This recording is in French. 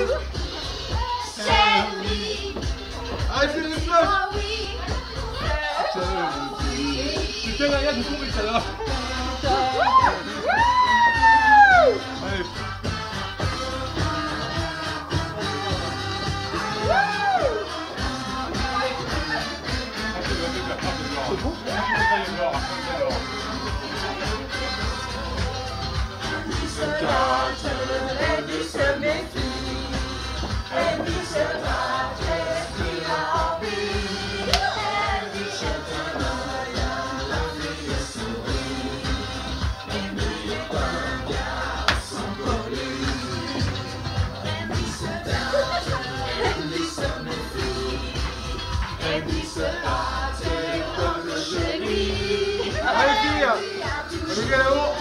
Allez, c'est les flashs. Putain, là, il y a du coup, ça là. Allez. Allez, filles, allez, là-haut.